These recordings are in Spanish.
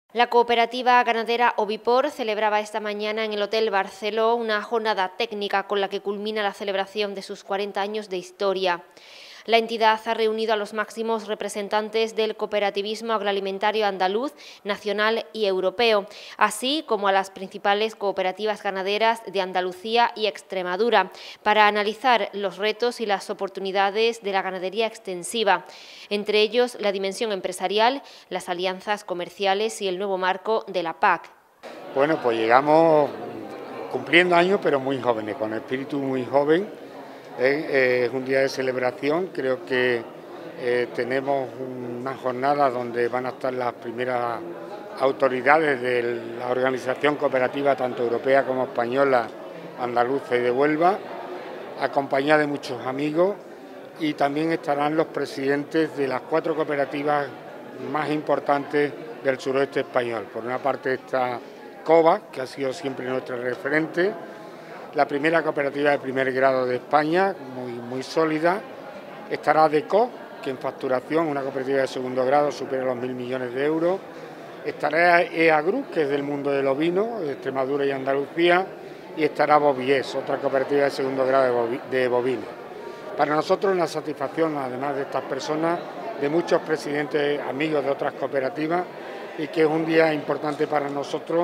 La cooperativa ganadera Ovipor celebraba esta mañana en el Hotel Barceló una jornada técnica con la que culmina la celebración de sus 40 años de historia. La entidad ha reunido a los máximos representantes del cooperativismo agroalimentario andaluz, nacional y europeo, así como a las principales cooperativas ganaderas de Andalucía y Extremadura, para analizar los retos y las oportunidades de la ganadería extensiva, entre ellos la dimensión empresarial, las alianzas comerciales y el nuevo marco de la PAC. Bueno, pues llegamos cumpliendo años, pero muy jóvenes, con espíritu muy joven. Es un día de celebración, creo que tenemos una jornada donde van a estar las primeras autoridades de la organización cooperativa, tanto europea como española, andaluza y de Huelva, acompañada de muchos amigos, y también estarán los presidentes de las 4 cooperativas más importantes del suroeste español. Por una parte está COBA, que ha sido siempre nuestra referente, la primera cooperativa de primer grado de España, muy sólida. Estará DECO, que en facturación, una cooperativa de segundo grado, supera los 1.000 millones de euros. Estará EAGRU, que es del mundo del ovino, de Extremadura y Andalucía. Y estará Bovies, otra cooperativa de segundo grado de bovino. Para nosotros una satisfacción, además de estas personas, de muchos presidentes amigos de otras cooperativas, y que es un día importante para nosotros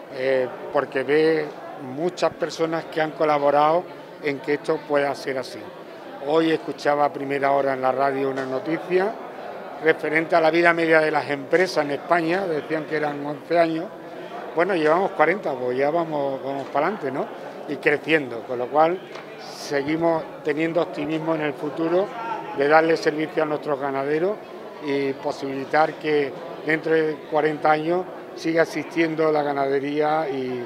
porque ve muchas personas que han colaborado en que esto pueda ser así. Hoy escuchaba a primera hora en la radio una noticia referente a la vida media de las empresas en España, decían que eran 11 años, bueno, llevamos 40, pues ya vamos para adelante, ¿no? Y creciendo, con lo cual seguimos teniendo optimismo en el futuro de darle servicio a nuestros ganaderos y posibilitar que dentro de 40 años siga existiendo la ganadería y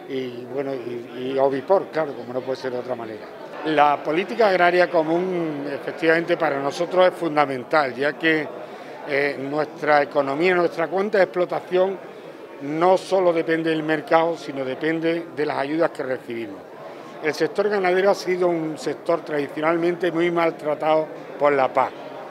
Ovipor, claro, como no puede ser de otra manera. La política agraria común, efectivamente, para nosotros es fundamental, ya que nuestra economía, nuestra cuenta de explotación no solo depende del mercado, sino depende de las ayudas que recibimos. El sector ganadero ha sido un sector tradicionalmente muy maltratado por la PAC.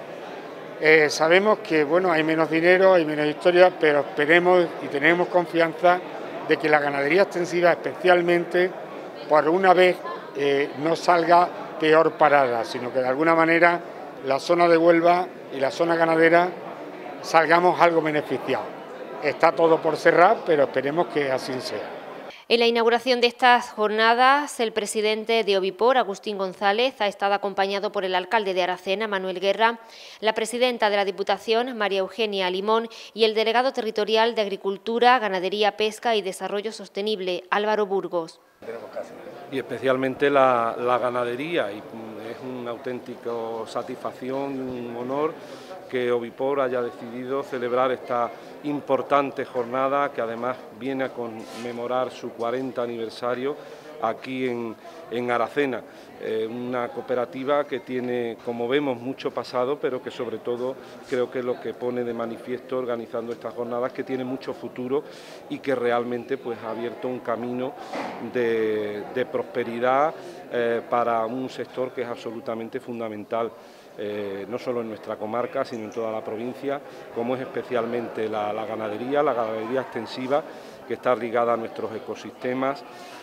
Sabemos que bueno, hay menos dinero, hay menos historia, pero esperemos y tenemos confianza de que la ganadería extensiva especialmente por una vez no salga peor parada, sino que de alguna manera la zona de Huelva y la zona ganadera salgamos algo beneficiados. Está todo por cerrar, pero esperemos que así sea. En la inauguración de estas jornadas, el presidente de Ovipor, Agustín González, ha estado acompañado por el alcalde de Aracena, Manuel Guerra, la presidenta de la Diputación, María Eugenia Limón, y el delegado territorial de Agricultura, Ganadería, Pesca y Desarrollo Sostenible, Álvaro Burgos. Y especialmente la ganadería, y es una auténtica satisfacción y un honor que Ovipor haya decidido celebrar esta importante jornada que además viene a conmemorar su 40 aniversario aquí en Aracena, una cooperativa que tiene, como vemos, mucho pasado, pero que sobre todo creo que lo que pone de manifiesto organizando estas jornadas que tiene mucho futuro y que realmente pues ha abierto un camino de prosperidad para un sector que es absolutamente fundamental. No solo en nuestra comarca, sino en toda la provincia, como es especialmente la ganadería extensiva, que está ligada a nuestros ecosistemas,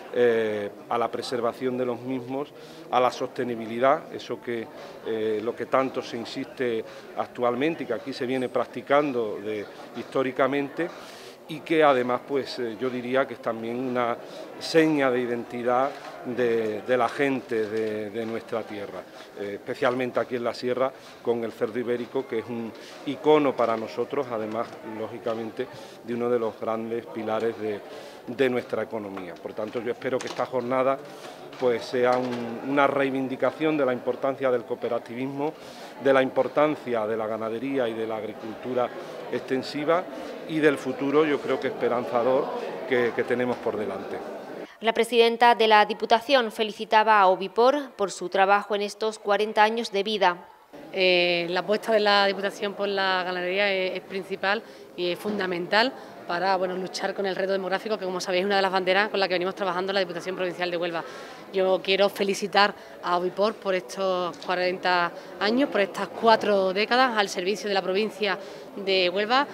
a la preservación de los mismos, a la sostenibilidad, eso que lo que tanto se insiste actualmente y que aquí se viene practicando históricamente, y que además pues yo diría que es también una seña de identidad de la gente de nuestra tierra, especialmente aquí en la sierra con el cerdo ibérico, que es un icono para nosotros, además lógicamente de uno de los grandes pilares de nuestra economía. Por tanto, yo espero que esta jornada pues sea una reivindicación de la importancia del cooperativismo, de la importancia de la ganadería y de la agricultura extensiva y del futuro, yo creo que esperanzador, que tenemos por delante. La presidenta de la Diputación felicitaba a Ovipor por su trabajo en estos 40 años de vida. La apuesta de la Diputación por la ganadería es principal y es fundamental para luchar con el reto demográfico, que como sabéis es una de las banderas con las que venimos trabajando en la Diputación Provincial de Huelva. Yo quiero felicitar a Ovipor por estos 40 años, por estas 4 décadas al servicio de la provincia de Huelva,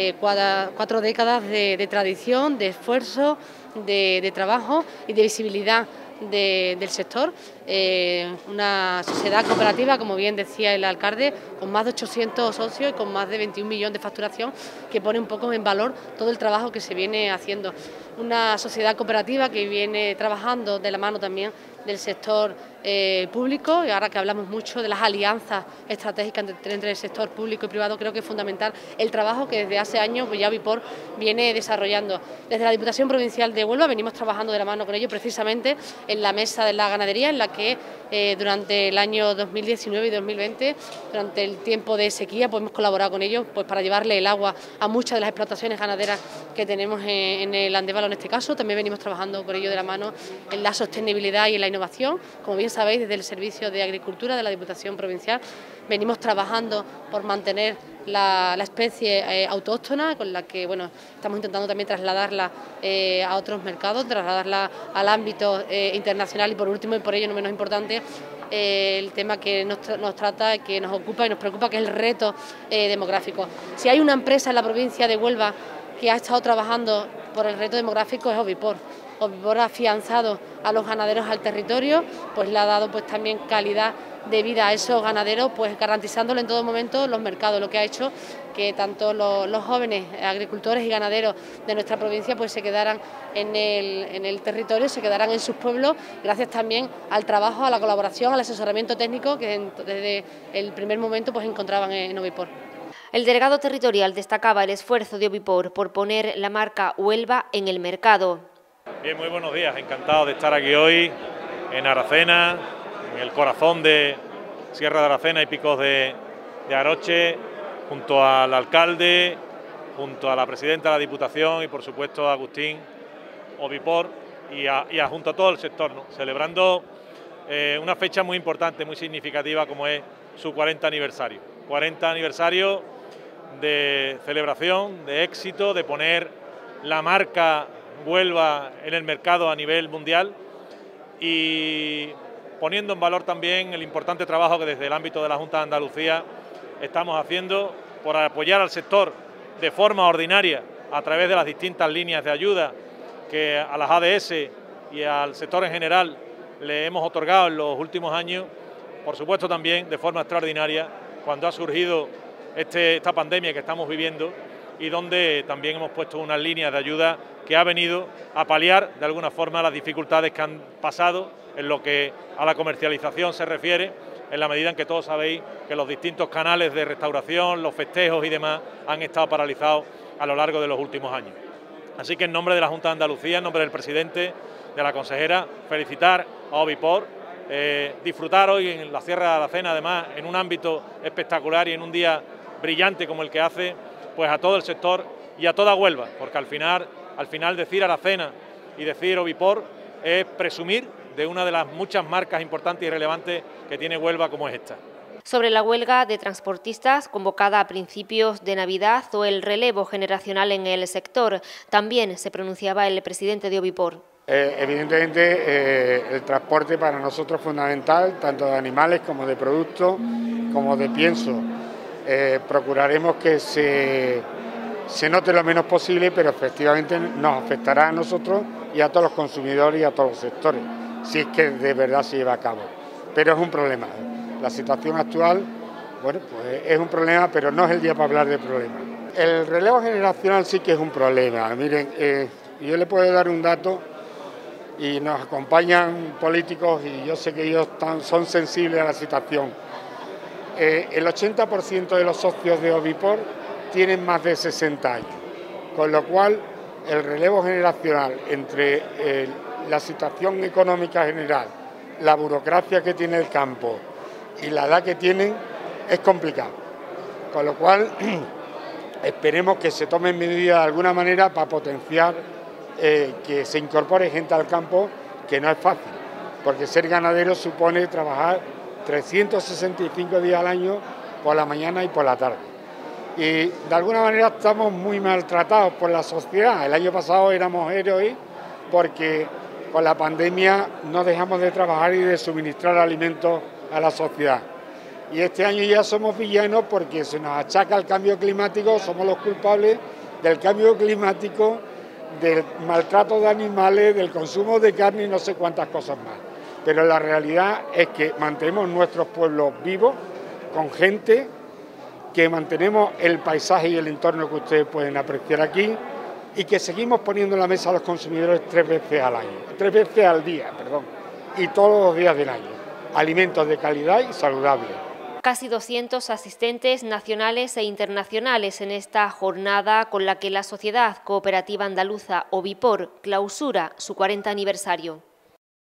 4 décadas de tradición, de esfuerzo, de trabajo y de visibilidad del sector, una sociedad cooperativa, como bien decía el alcalde, con más de 800 socios y con más de 21 millones de facturación, que pone un poco en valor todo el trabajo que se viene haciendo. Una sociedad cooperativa que viene trabajando de la mano también del sector público, y ahora que hablamos mucho de las alianzas estratégicas entre el sector público y privado, creo que es fundamental el trabajo que desde hace años ya Ovipor viene desarrollando. Desde la Diputación Provincial de Huelva venimos trabajando de la mano con ello, precisamente en la mesa de la ganadería, en la que durante el año 2019 y 2020, durante el tiempo de sequía, pues hemos colaborado con ellos para llevarle el agua a muchas de las explotaciones ganaderas que tenemos en el Andévalo en este caso. También venimos trabajando con ellos de la mano en la sostenibilidad y en la innovación. Como bien sabéis, desde el Servicio de Agricultura de la Diputación Provincial venimos trabajando por mantener la especie autóctona, con la que estamos intentando también trasladarla a otros mercados, trasladarla al ámbito internacional, y por último, y por ello no menos importante, el tema que nos trata, que nos ocupa y nos preocupa, que es el reto demográfico. Si hay una empresa en la provincia de Huelva que ha estado trabajando por el reto demográfico, es Ovipor. Ovipor ha afianzado a los ganaderos al territorio, pues le ha dado también calidad de vida a esos ganaderos, pues garantizándole en todo momento los mercados, lo que ha hecho que tanto los jóvenes agricultores y ganaderos de nuestra provincia pues se quedaran en el territorio, se quedaran en sus pueblos, gracias también al trabajo, a la colaboración, al asesoramiento técnico que desde el primer momento pues encontraban en Ovipor. El delegado territorial destacaba el esfuerzo de Ovipor por poner la marca Huelva en el mercado. Bien, muy buenos días, encantado de estar aquí hoy en Aracena, en el corazón de Sierra de Aracena y Picos de Aroche, junto al alcalde, junto a la presidenta de la Diputación y por supuesto a Agustín Ovipor y junto a todo el sector, ¿no? Celebrando una fecha muy importante, muy significativa, como es su 40 aniversario. 40 aniversario de celebración, de éxito, de poner la marca Huelva en el mercado a nivel mundial y poniendo en valor también el importante trabajo que desde el ámbito de la Junta de Andalucía estamos haciendo por apoyar al sector de forma ordinaria a través de las distintas líneas de ayuda que a las ADS y al sector en general le hemos otorgado en los últimos años, por supuesto también de forma extraordinaria cuando ha surgido esta pandemia que estamos viviendo y donde también hemos puesto unas líneas de ayuda que ha venido a paliar de alguna forma las dificultades que han pasado en lo que a la comercialización se refiere, en la medida en que todos sabéis que los distintos canales de restauración, los festejos y demás han estado paralizados a lo largo de los últimos años. Así que en nombre de la Junta de Andalucía, en nombre del presidente, de la consejera, felicitar a Ovipor, disfrutar hoy en la Sierra de Aracena, además en un ámbito espectacular y en un día brillante como el que hace, pues a todo el sector y a toda Huelva, porque al final decir Aracena y decir Ovipor es presumir de una de las muchas marcas importantes y relevantes que tiene Huelva como es esta. Sobre la huelga de transportistas convocada a principios de Navidad o el relevo generacional en el sector, también se pronunciaba el presidente de Ovipor. Evidentemente el transporte para nosotros es fundamental, tanto de animales como de productos, como de pienso. Procuraremos que se note lo menos posible, pero efectivamente nos afectará a nosotros y a todos los consumidores y a todos los sectores, si es que de verdad se lleva a cabo. Pero es un problema. La situación actual, bueno, pues es un problema, pero no es el día para hablar de problemas. El relevo generacional sí que es un problema. Miren, yo le puedo dar un dato y nos acompañan políticos y yo sé que ellos son sensibles a la situación. El 80% de los socios de Ovipor tienen más de 60 años, con lo cual el relevo generacional entre la situación económica general, la burocracia que tiene el campo y la edad que tienen es complicado, con lo cual esperemos que se tomen medidas de alguna manera para potenciar que se incorpore gente al campo, que no es fácil, porque ser ganadero supone trabajar 365 días al año por la mañana y por la tarde. Y de alguna manera estamos muy maltratados por la sociedad. El año pasado éramos héroes porque con la pandemia no dejamos de trabajar y de suministrar alimentos a la sociedad. Y este año ya somos villanos porque se nos achaca el cambio climático, somos los culpables del cambio climático, del maltrato de animales, del consumo de carne y no sé cuántas cosas más. Pero la realidad es que mantenemos nuestros pueblos vivos, con gente, que mantenemos el paisaje y el entorno que ustedes pueden apreciar aquí y que seguimos poniendo en la mesa a los consumidores 3 veces al día, y todos los días del año. Alimentos de calidad y saludables. Casi 200 asistentes nacionales e internacionales en esta jornada con la que la Sociedad Cooperativa Andaluza Ovipor clausura su 40 aniversario.